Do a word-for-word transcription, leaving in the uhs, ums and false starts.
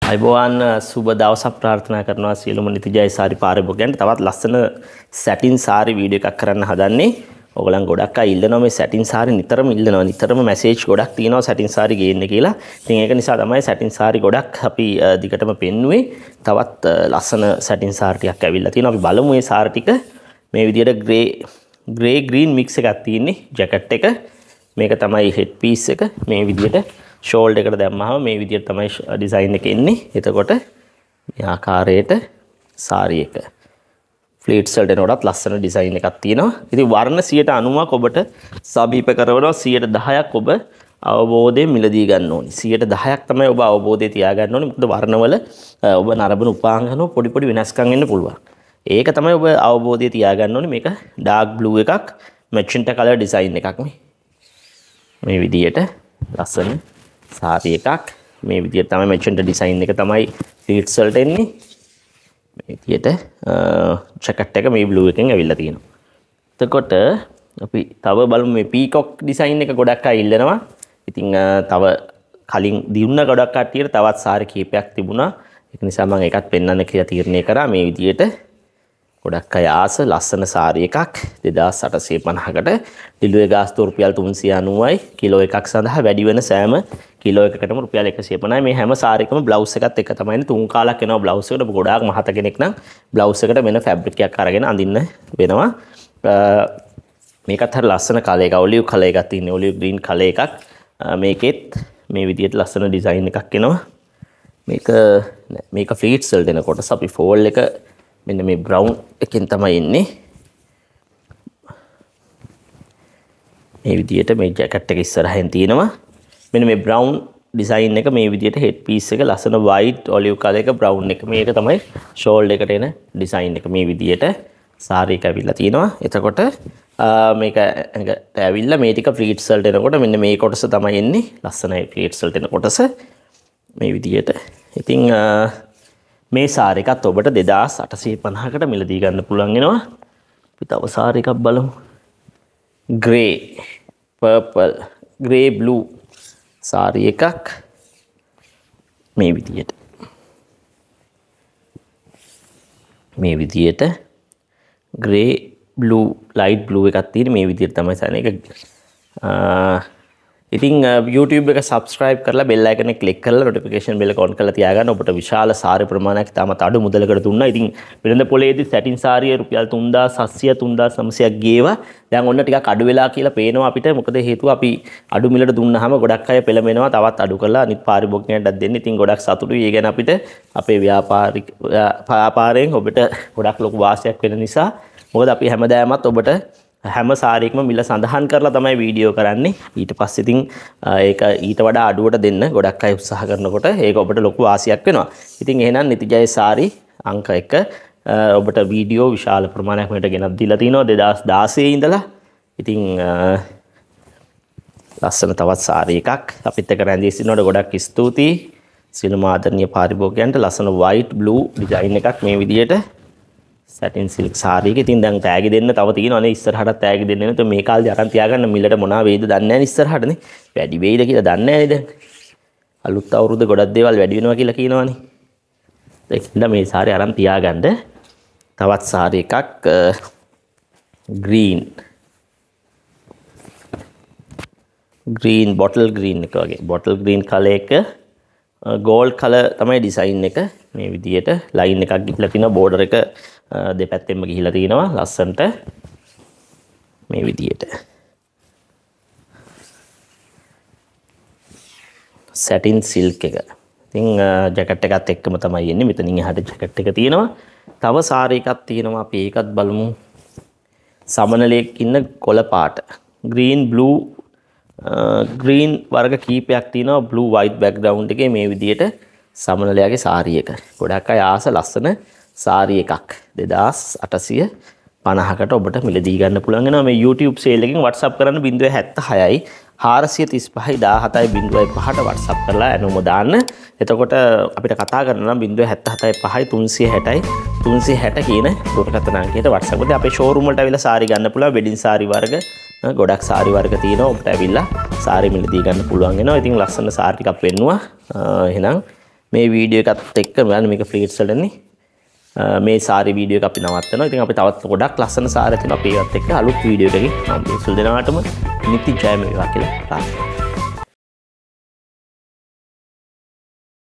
අයිබෝවන් සුබ දවසක් ප්‍රාර්ථනා කරනවා සියලුම නිතිජය සාරි පාරිභෝගිකයන්ට. තවත් ලස්සන සැටින් සාරි වීඩියෝ එකක් කරන්න හදන්නේ. ඔයගොල්ලන් ගොඩක් අය ඉල්ලනවා මේ සැටින් සාරි නිතරම ඉල්ලනවා. නිතරම මැසේජ් ගොඩක් තියෙනවා සැටින් සාරි ගේන්න කියලා. ඉතින් ඒක නිසා තමයි සැටින් සාරි ගොඩක් අපි දිගටම පෙන්නුවේ. තවත් ලස්සන සැටින් සාරි ටිකක් ඇවිල්ලා තියෙනවා. අපි බලමු මේ සාරි ටික. මේ විදියට ග්‍රේ ග්‍රේ ග්‍රීන් මික්ස් එකක් තියෙන්නේ ජැකට් එක. මේක තමයි හෙඩ් පීස් එක. මේ විදියට ෂෝල්ඩර් එකට දැම්මහම මේ විදියට තමයි ඩිසයින් එක එන්නේ. එතකොට මේ ආකාරයට සාරි එක ෆ්ලීට්ස් වලට එනකොටත් ලස්සන ඩිසයින් එකක් තියෙනවා. ඉතින් වර්ණ සියයට අනූවක් ඔබට සමීප කරනවා. සියයට දහයක් ඔබ අවබෝධයෙන් මිලදී ගන්න ඕනි. සියයට දහයක් තමයි ඔබ අවබෝධය තියාගන්න ඕනි. මොකද වර්ණවල ඔබ නරඹන උපාංගන පොඩි පොඩි වෙනස්කම් එන්න පුළුවන්. ඒක තමයි ඔබ අවබෝධය තියාගන්න ඕනි. මේක ඩාර්ක් බ්ලූ එකක් මැචෙන්ටා කලර් ඩිසයින් එකක් මේ. මේ විදියට ලස්සන සාරි එකක්. මේ විදියට තමයි මැචෙන්ටා ඩිසයින් එක තමයි ෆ්ලීට්ස් වලට එන්නේ. මේ විදියට ජැකට් එක මේ බ්ලූ එකෙන් ඇවිල්ලා තියෙනවා. එතකොට අපි තව බලමු මේ පීකොක් ඩිසයින් එක ගොඩක් අය ඉල්ලනවා. ඉතින් තව කලින් දිනුන ගොඩක් කට්ටියට තවත් සාරි කීපයක් තිබුණා. ඒක නිසා මම ඒකත් පෙන්වන්න කියලා තීරණය කරා. මේ විදියට ගොඩක් අය ආස ලස්සන සාරි එකක් දෙදාස් අටසිය පනහකට ඩිලිවරි ගාස්තුව රුපියල් තුන්සිය අනූවයි. කිලෝ එකක් සඳහා වැඩි වෙන සෑම කිලෝ එකකටම රුපියල් එකසිය පනහයි. මේ හැම සාරි එකම බ්ලවුස් එකත් එක තමයි තුන් කාලක් එනවා බ්ලවුස් එකට. ඔබ ගොඩාක් මහත කෙනෙක් නම් බ්ලවුස් එකට වෙන ෆැබ්‍රික් එකක් අරගෙන අඳින්න වෙනවා. මේකත් හරිය ලස්සන කලර් එකක්. ඔලිව් කලර් එකක් තියෙන්නේ. ඔලිව් ග්‍රීන් කලර් එකක්. මේකෙත් මේ විදියට ලස්සන ඩිසයින් එකක් එනවා. මේක මේක ෆ්ලීට්ස් වලට එන කොටස අපි ෆෝල් එක මෙන්න මේ බ්‍රවුන් එකෙන් තමයි එන්නේ. මේ විදියට මේ ජැකට් එක ඉස්සරහින් තියෙනවා. මෙන්න මේ බ්‍රවුන් ඩිසයින් එක මේ විදියට හෙඩ් පීස් එක ලස්සන වයිට් ඔලිව් කලර් එක බ්‍රවුන් එක. මේක තමයි ෂෝල්ඩර් එකට එන ඩිසයින් එක. මේ විදියට සාරි එක ඇවිල්ලා තියෙනවා. එතකොට මේක ඇඟට ඇවිල්ලා මේ ටික ෆ්ලීට්ස් වලට එනකොට මෙන්න මේ කොටස තමයි එන්නේ. ලස්සනයි ෆ්ලීට්ස් වලට එන කොටස. මේ විදියට. ඉතින් මේ සාරි එකත් ඔබට දෙදාස් අටසිය පනහකට මිලදී ගන්න පුළුවන් වෙනවා. අපි තව සාරි එකක් බලමු. Grey, purple, grey blue sari එකක් මේ විදියට. මේ විදියට ග්‍රේ බ්ලූ ලයිට් බ්ලූ එකක් තියෙන මේ විදියට තමයි සාරි එක. ඉතින් YouTube එක subscribe කරලා bell icon එක click කරලා notification bell එක on කරලා තියාගන්න. ඔබට විශාල සාරි ප්‍රමාණයක් තාමත් අඩු මුදලකට දුන්නා. ඉතින් වෙළඳ පොලේදී සැටින් සාරිය රුපියල් තුන්දාස් හත්සිය තුන්දාස් නවසියක් ගේවා. දැන් ඔන්න ටිකක් අඩු වෙලා කියලා පේනවා අපිට. මොකද හේතුව අපි අඩු මිලට දුන්නාම ගොඩක් අය පෙළඹෙනවා තවත් අඩු කරලා අනිත් පාරිභෝගිකයන්ටත් දෙන්න. ඉතින් ගොඩක් සතුටුයි. ඒ ගැන අපිට අපේ ව්‍යාපාරික ව්‍යාපාරයෙන් ඔබට ගොඩක් ලොකු වාසියක් වෙන නිසා. මොකද අපි හැමදාමත් ඔබට හැම සාරියකම මිල සඳහන් කරලා තමයි වීඩියෝ කරන්නේ. ඊට පස්සේ ඉතින් ඒක ඊට වඩා අඩුවට දෙන්න ගොඩක් අය උත්සාහ කරනකොට ඒක ඔබට ලොකු වාසියක් වෙනවා. ඉතින් එහෙනම් නිතිජය සාරි අංක එක ඔබට වීඩියෝ විශාල ප්‍රමාණයක් මෙතන ගෙනත් දීලා තිනවා දෙදාස් දාසයේ ඉඳලා. ඉතින් ලස්සන තවත් සාරි එකක් අපිත් එක්ක රැඳී සිටිනකොට ගොඩක් ස්තුතියි. සියලුම ආදරණීය පාරිභෝගිකයන්ට ලස්සන white blue ඩිසයින් එකක් මේ විදියට satin silk saree එක. ඉතින් දැන් තෑගි දෙන්න තව තියෙනවා නේ. ඉස්සරහට තෑගි දෙන්න නේ. මේ කාලේ අරන් තියාගන්න මිලට මොනවා වෙයිද දන්නේ නැහැ නේ ඉස්සරහට නේ. වැඩි වෙයිද කියලා දන්නේ නැහැ නේද? අලුත් අවුරුද්ද ගොඩක් දේවල් වැඩි වෙනවා කියලා කියනවනේ. ඒකින්ද මේ saree අරන් තියාගන්න. තවත් saree එකක් green green bottle green එක වගේ. bottle green color එක gold color තමයි design එක. මේ විදියට line එකක් ගිහලා තිනවා. border එක දෙපැත්තෙන්ම ගිහිලා තිනවා ලස්සනට මේ විදියට. satin silk එක. ඉතින් ජැකට් එකත් එක්කම තමයි එන්නේ. මෙතනින් එහාට ජැකට් එක තියෙනවා. තව සාරි එකක් තියෙනවා. අපි ඒකත් බලමු. සමනලයක ඉන්න කොළ පාට. green blue green වර්ග කීපයක් තියෙනවා. blue white background එකේ මේ විදියට සමනලයාගේ සාරි එක. ගොඩක් අය ආස ලස්සන සාරි එකක් දෙදාස් අටසිය පනහකට ඔබට මිලදී ගන්න පුළුවන් වෙනවා. මේ YouTube sale එකෙන් WhatsApp කරන්න ज़ीरो सात छह හාරසිය තිස් පහයි දාහතයි ज़ीरो පහට WhatsApp කරලා එනොම දාන්න. එතකොට අපිට කතා කරන්න නම් ज़ीरो सात सात පහයි තුන්සිය හැටයි තුන්සිය හැට කියන දුරකථන අංකයට WhatsApp කරලා අපේ showroom වලට අවිලා සාරි ගන්න පුළුවන්. වෙඩින් සාරි වර්ග ගොඩක් සාරි වර්ග තියෙනවා. ඔබට ඇවිල්ලා සාරි මිලදී ගන්න පුළුවන් වෙනවා. ඉතින් ලස්සන සාරි ටිකක් වෙන්නවා. එහෙනම් මේ වීඩියෝ එකත් එක්ක බලන්න මේක ෆ්ලීට්ස් වලනේ. මේ සාරි වීඩියෝ එක අපි නවත්තනවා. ඉතින් අපි තවත් ගොඩක් ලස්සන සාරි තියෙනවා අපි ඒවත් එක්ක අලුත් වීඩියෝ එකකින් මම සුල් දෙනාටම නිතිජය වේවා කියලා ප්‍රාර්ථනා